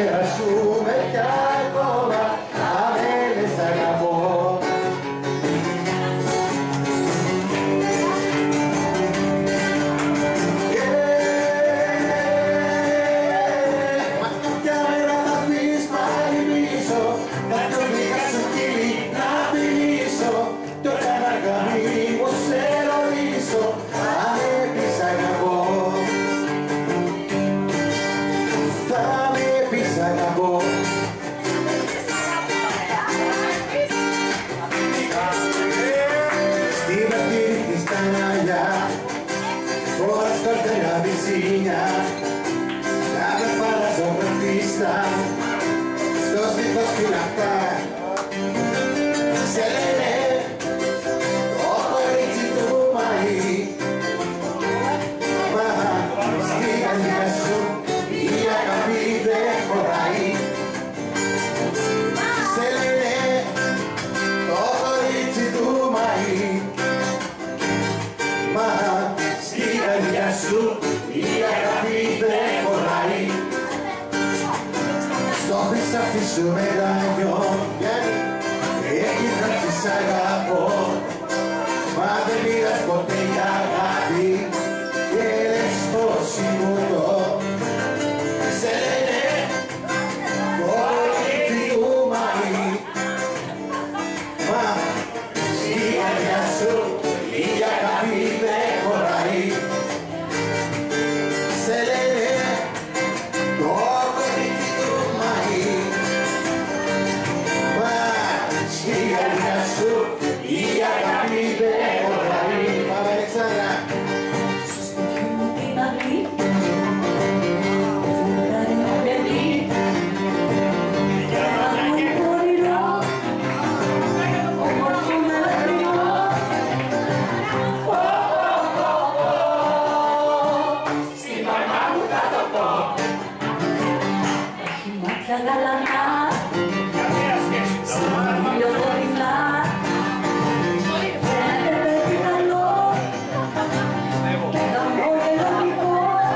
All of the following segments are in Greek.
περάσουμε κι ακόμα, αμέ σ' αγαπώ. Ποια μέρα θα πεις πάλι πίσω, να το βρήκα σου κύλι να φιλήσω, κι όταν αργανή μου σε ρωτήσω, αν με σ' αγαπώ. Θα με πεις αγαπώ. Στην αρχή της τα μαλλιά, φοράς κορτέλα βυσίνια, να με παραζωγραφίστα, στο στήθος φυλακτά. Σε λένε το κορίτσι του μαλλί, μα στη καρδιά σου η αγάπη δεν χωράει. Σε λένε το κορίτσι του μαλλί, μα στη καρδιά σου η αγάπη δεν χωράει. Στο χρυσάφι σου μεταγιό έχει γράψει σ' αγαπώ, μα δεν πήρας ποτέ για αγάπη και λες πως ήμουνο. Σε λένε το κορίτσι του μαλλί, μα στη καρδιά σου η αγάπη δεν χωράει. Σε λένε το κορίτσι του μαλλί, μα στη καρδιά σου η αγάπη δεν χωράει. Πάμε Αλεξάνδρα. Στο σπίτι μου την αυλή, φουγγάρι μου παιδί, ένα μου όνειρο, όμορφο με λεπτό. Στη μαμά μου θα το πω. Έχει μάτια γαλανά, στην ηλιοβορεινά, φαίνεται παιδί καλό και χαμόγελο λυπό.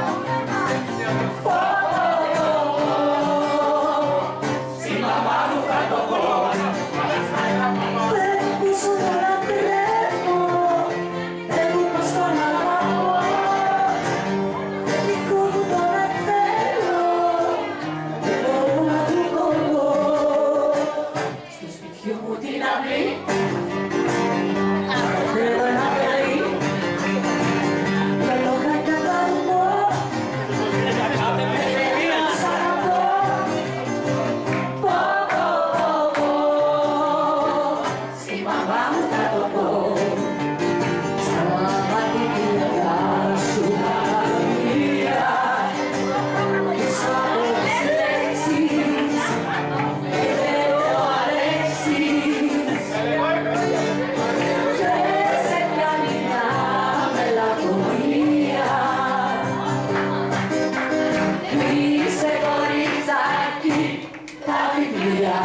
Στη μαμά μου θα το πω. Πρέπει πίσω τώρα τρέχω, πρέπει πως τον αγαπώ, δεν δικό μου τώρα θέλω, δεν μπορώ να του το πω. Στο σπιτιού μου την αυλή, θέλω ένα παιδί, με λογάκια θα ρουμπώ, πρέπει να σ' αγαπώ. Στη μαμά μου θα το πω. Στα μάτια σου αγωνία, πίσω από τις λέξεις, δεν το αρέξεις. Δεν σε πιάνει μια μελαγχολία, κλείσε κοριτσάκι τα βιβλία.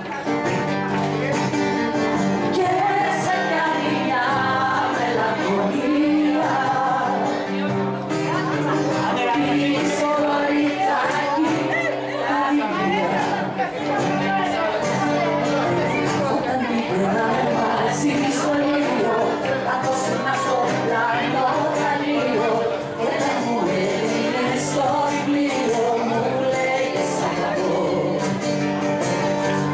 Και σε πιάνει μια μελαγχολία, κλείσε κοριτσάκι τα βιβλία. Όταν πήγαμε μαζί στο ήλιο, καθόσουνα στο πλάνο θαλίο, και όταν μου έδινε στο βιβλίο μου λέγες αγαπώ.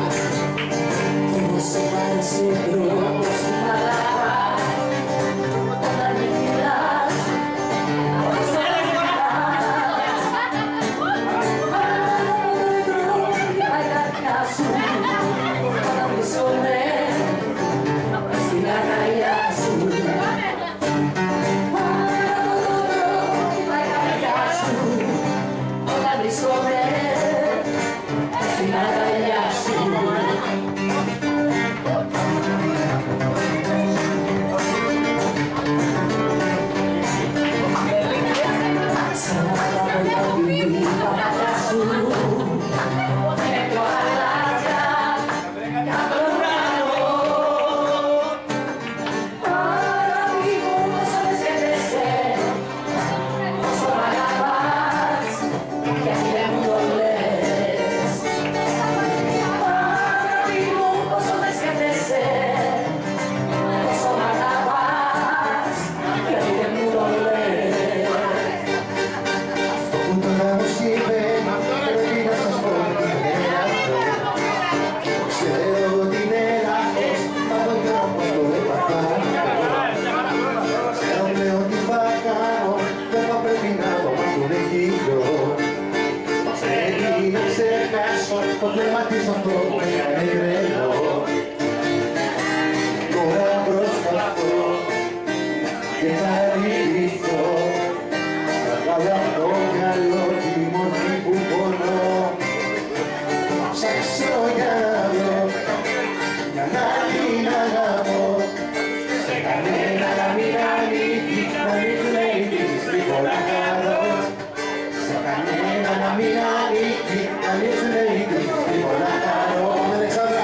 το βλέμμα της αυτό που έκανε τρελό. Τώρα προσπαθώ και θα λυπηθώ, θα βγάλω από το μυαλό τη μορφή που πονώ. Ψάξω για να βρω μια άλλη να αγαπώ, σε κανένα να μην ανήκει, να μην λέει της τίποτα χαρώ. Σε κανένα να μην ανήκει, να μην λέει της τίποτα χαρώ. Πάμε Αλεξάνδρα!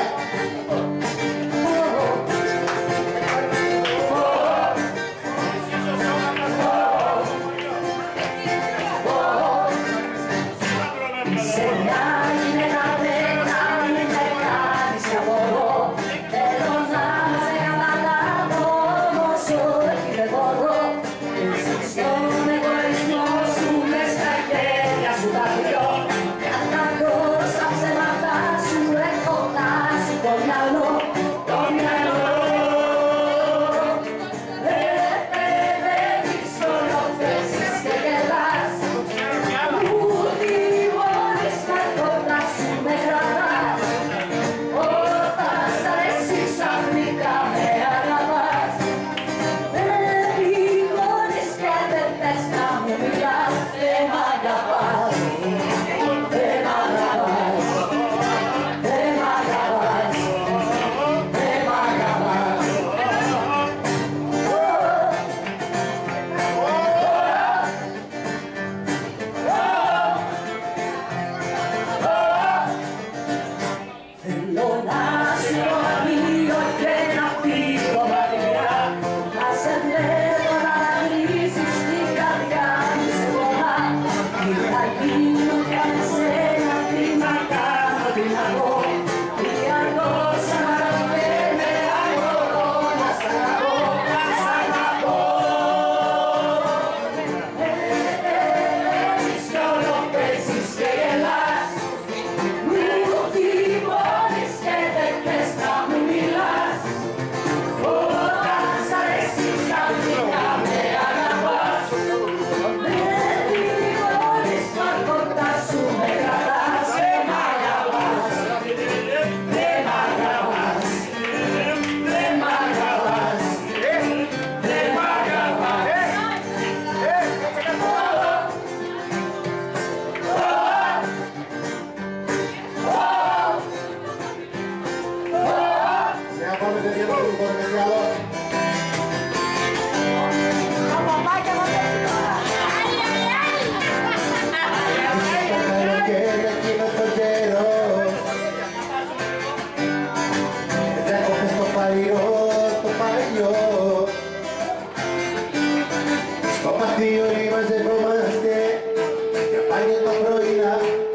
Στο πατίο μαζευόμαστε για πάλι το πρωινά,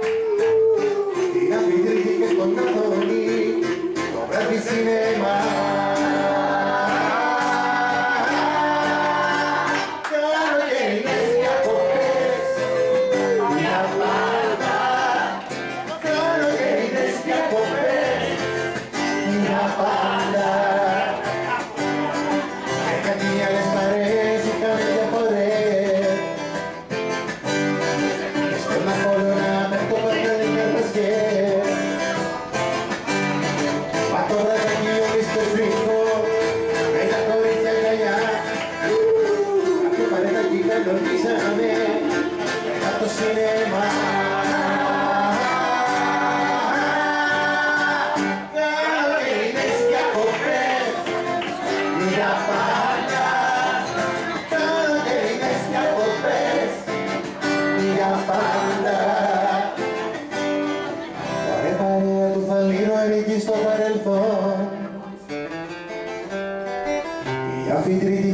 την Αφιτρίδη και στον Καθόνη το βράδυ σινεμά. Καλοκαιρινές διακοπές μια πάντα, καλοκαιρινές διακοπές μια πάντα. Κάτι άλλες παρέες είχαμε διαφορές, και στεναχώρουνα με το παντέλι καρδασιές. Μα τώρα θα γιορείς στο σφίγγο με τα κορίτσια γυαλιά, κάποιο παρέτακι καλονίσαμε μετά το σινεμά. Καλοκαιρινές διακοπές μια πάντα, καλοκαιρινές διακοπές μια πάντα. Ωραία παρέα του Φαλήνου ανήκει στο παρελθόν, η Αφιτρίδη